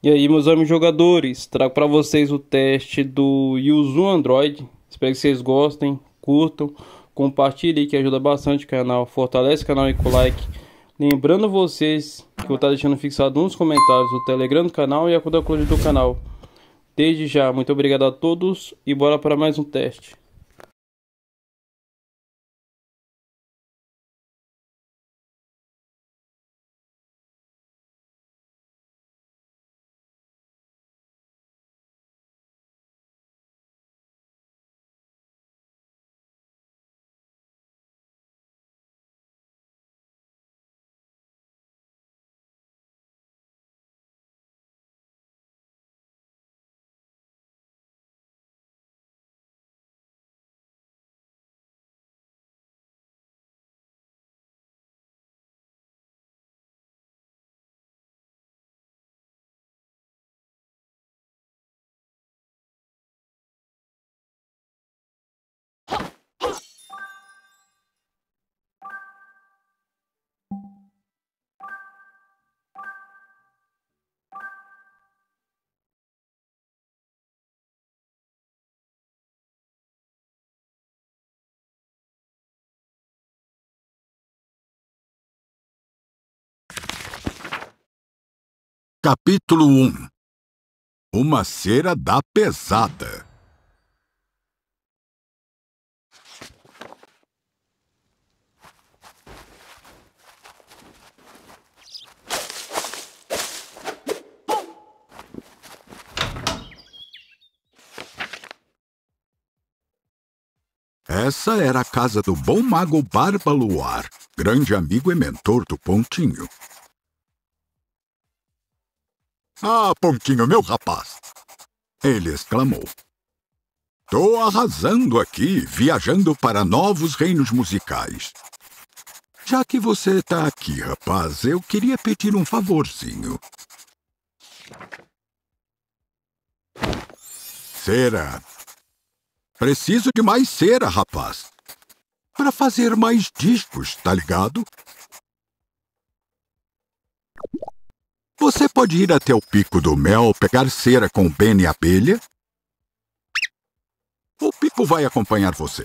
E aí, meus amigos jogadores, trago para vocês o teste do Yuzu Android. Espero que vocês gostem, curtam, compartilhem que ajuda bastante o canal, fortalece o canal aí com o like. Lembrando vocês que eu vou estar deixando fixado nos comentários o Telegram do canal e a conta Cloud do canal. Desde já, muito obrigado a todos e bora para mais um teste. Capítulo 1. Uma cera da pesada. Essa era a casa do bom mago Barba Luar, grande amigo e mentor do Pontinho. Ah, Pontinho, meu rapaz! Ele exclamou. Tô arrasando aqui, viajando para novos reinos musicais. Já que você tá aqui, rapaz, eu queria pedir um favorzinho. Cera. Preciso de mais cera, rapaz. Para fazer mais discos, tá ligado? Você pode ir até o Pico do Mel, pegar cera com o Ben e a abelha? O Pico vai acompanhar você.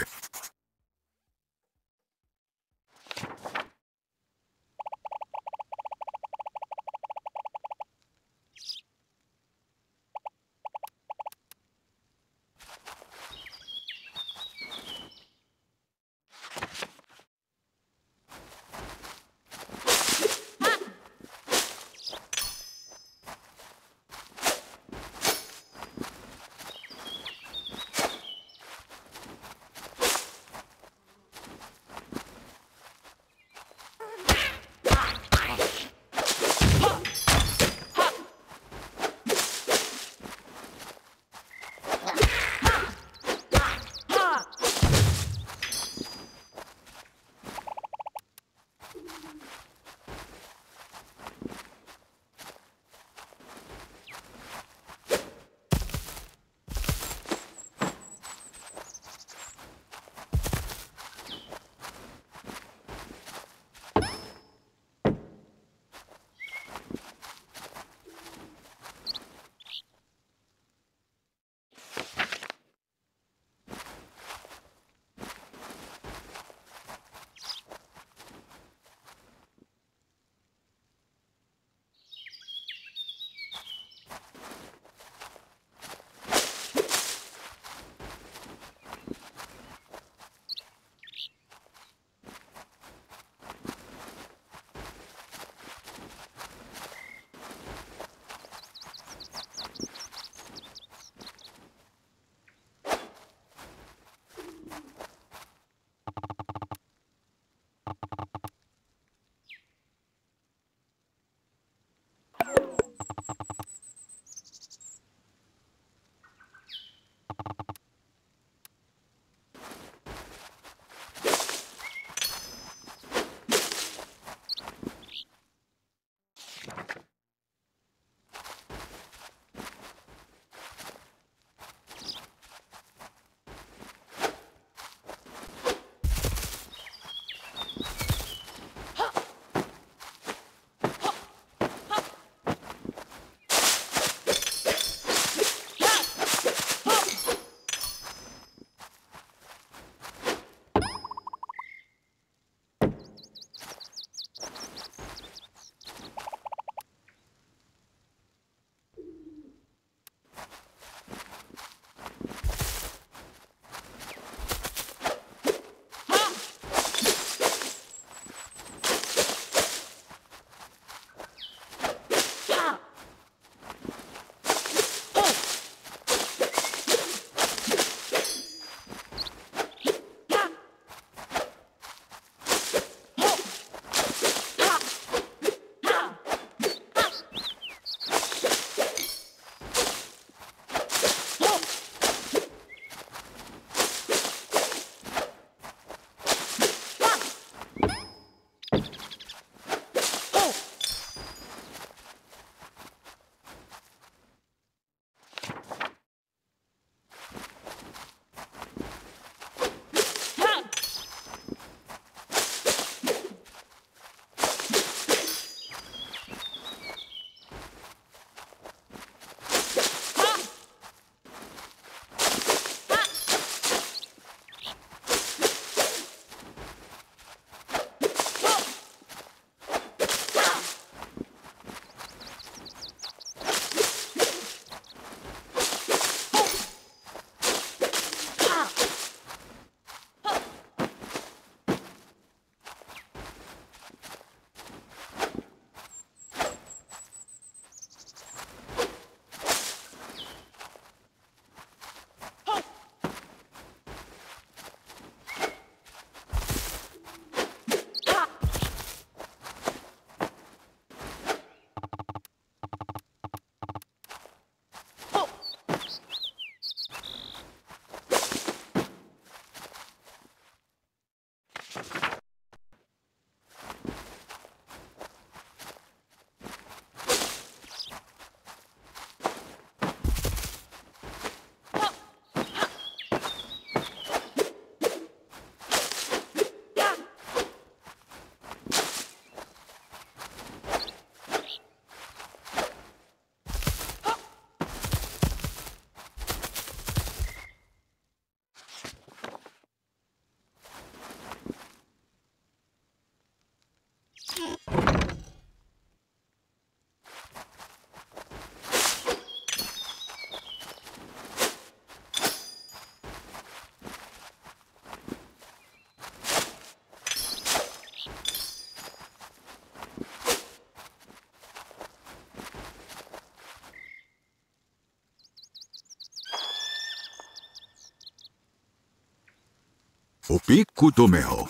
O bico do mel.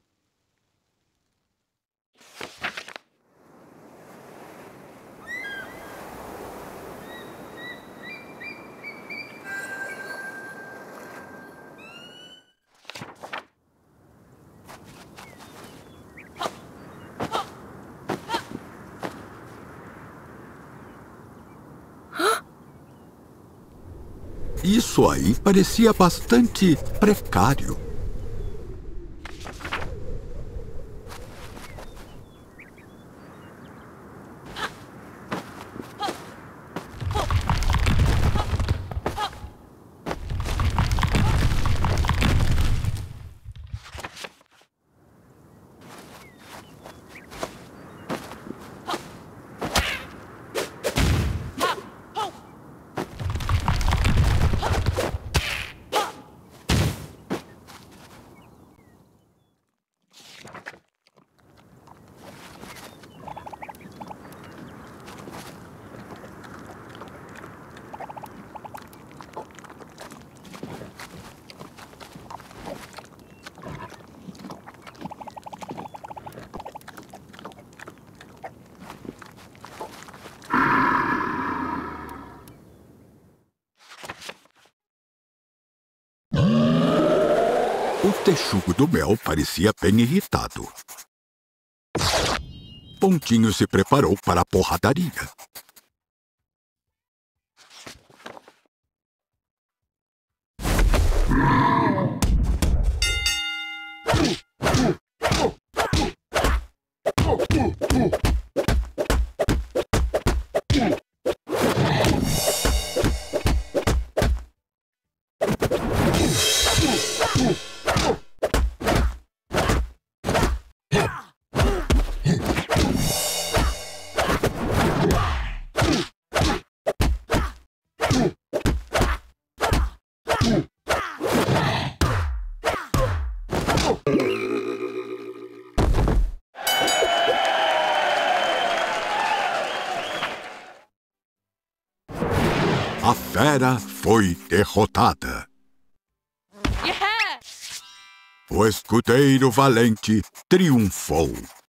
Isso aí parecia bastante precário. O texugo do mel parecia bem irritado. Pontinho se preparou para a porradaria. A fera foi derrotada. Yeah! O escudeiro valente triunfou.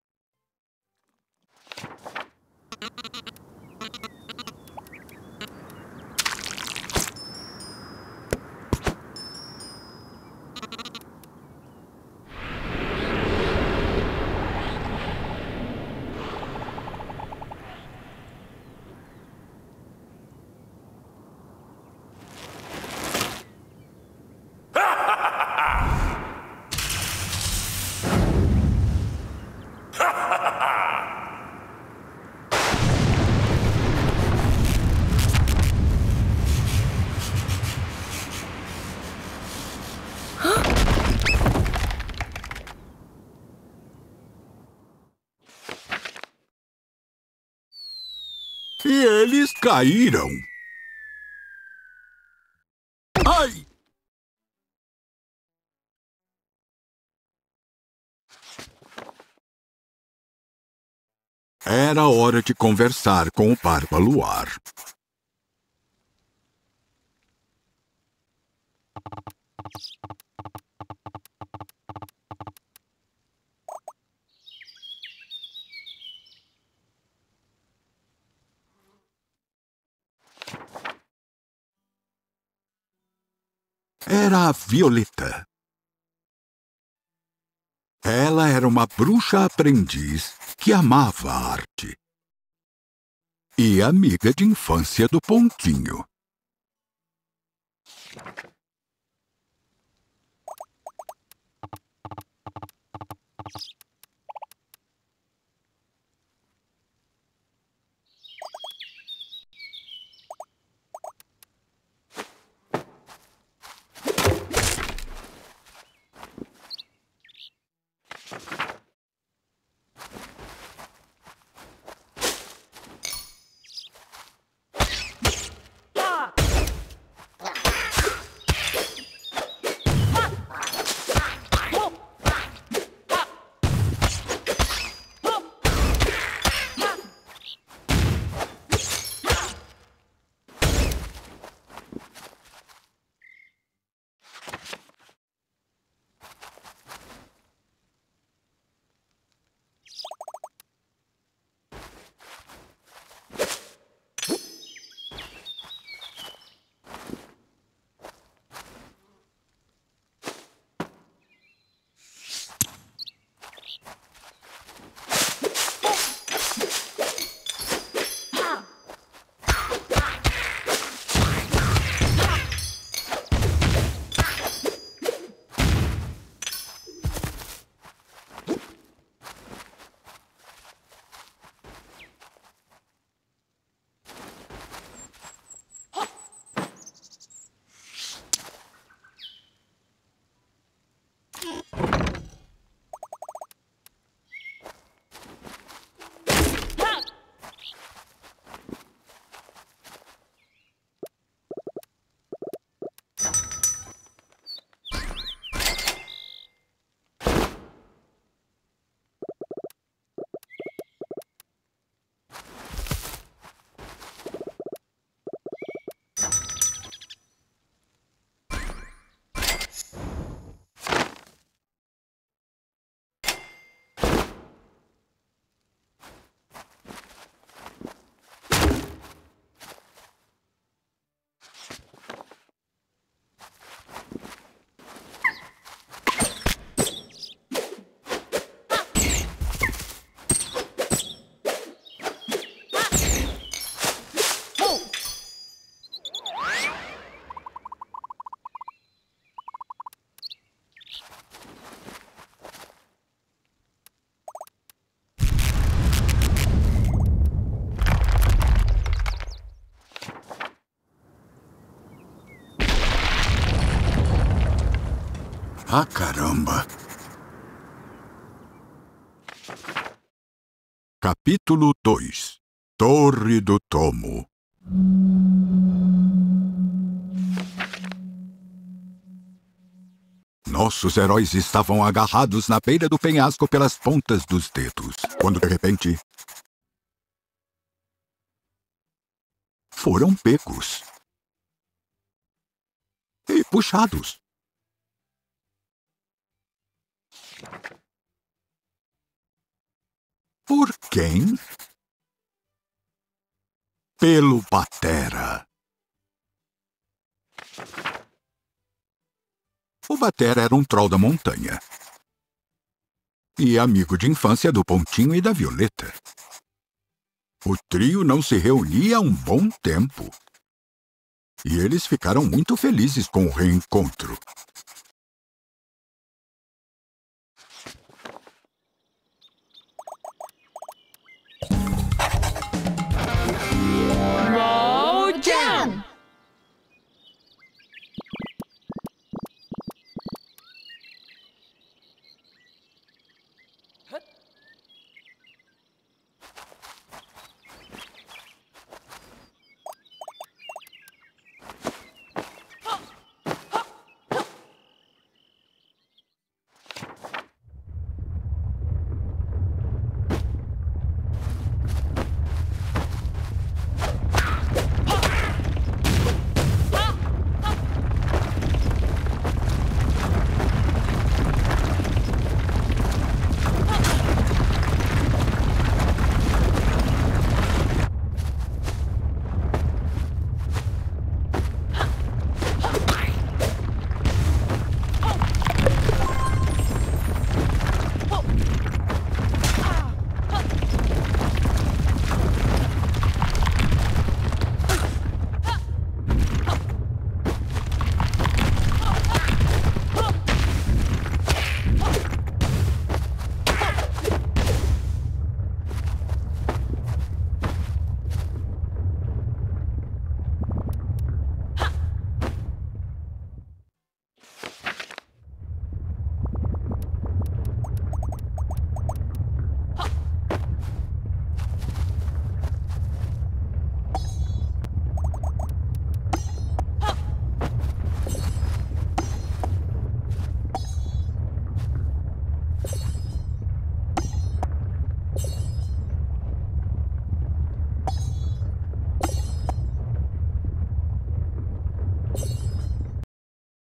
E eles caíram. Ai! Era hora de conversar com o Barba Luar. Era a Violeta. Ela era uma bruxa aprendiz que amava a arte. E amiga de infância do Pontinho. Ah, caramba! Capítulo 2. Torre do Tomo. Nossos heróis estavam agarrados na beira do penhasco pelas pontas dos dedos, quando de repente foram pegos e puxados. Por quem? Pelo Batera. O Batera era um troll da montanha e amigo de infância do Pontinho e da Violeta. O trio não se reunia há um bom tempo e eles ficaram muito felizes com o reencontro.